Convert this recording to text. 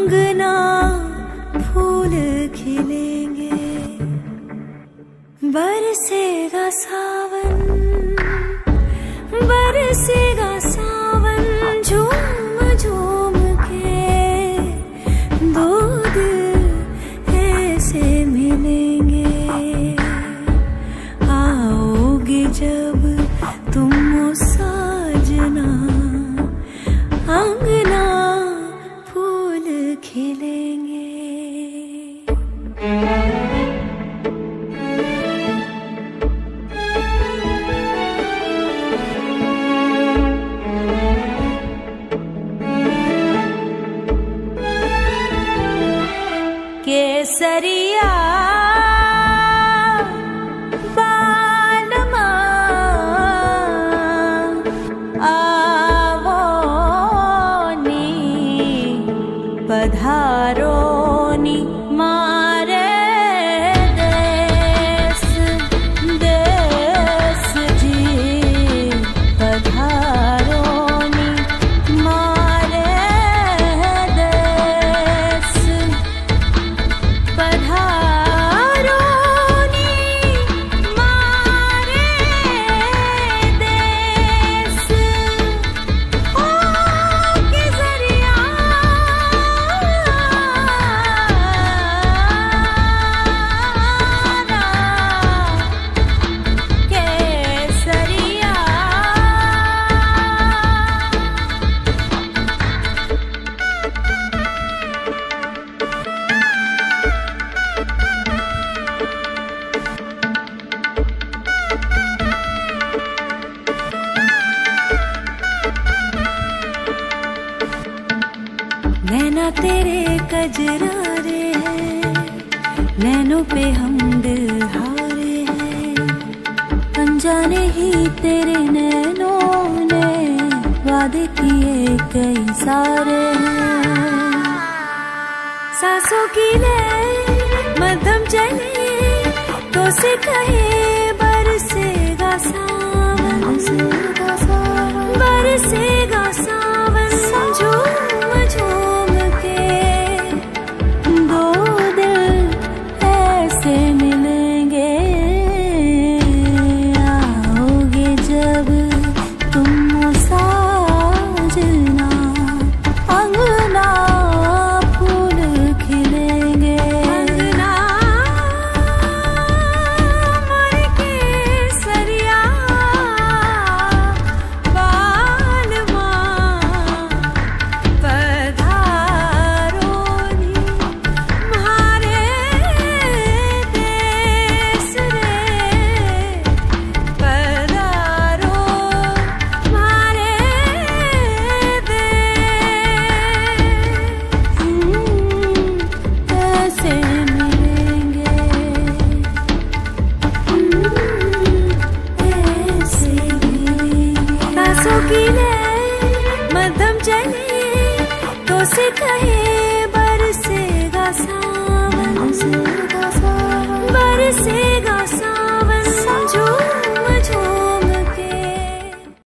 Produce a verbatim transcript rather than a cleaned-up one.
अंगना फूल खिलेंगे, बरसेगा सावन, बरसेगा सावन, झूम झूम के दो दिल ऐसे मिलेंगे। आओगे जब तुम ओ साजना, अंगना फूल खिलेंगे। केसरिया बालमा आवो नी, पधारो नी मारे देश देश जी, पधारो नी मारे देश, पधारो नी मारे देश। ओ केसरिया केसरिया। नैना तेरे कजरारे हैं, नैनों पे हम दिल हारे हैं, अनजाने ही तेरे नैनों ने वादे किए कई सारे हैं। सांसों की ले मध्यम चले तो से कहे बरसेगा सावन, बरसेगा सावन, बरसेगा सावन, झूम झूम के दो दिल ऐसे मिलेंगे। आओगे जब तुम साजना, अंगना फूल खिलेंगे। अंगना मारे केसरिया बालमा, पधारो नी म्हारे देश रे, पधारो म्हारे देश। ऐसे मिलेंगे, ऐसे मिलेंगे। सांसों की ले मध्यम चले तो से कहे बरसेगा सावन।